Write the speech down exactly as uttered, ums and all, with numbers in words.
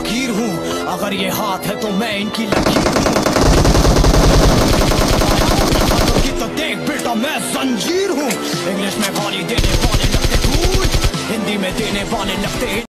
फकीर हूँ, अगर ये हाथ है तो मैं इनकी लकीर हूँ। तो देख बेटा मैं जंजीर हूँ। इंग्लिश में गाली देने वाले लगते कूल, हिंदी में देने वाले लगते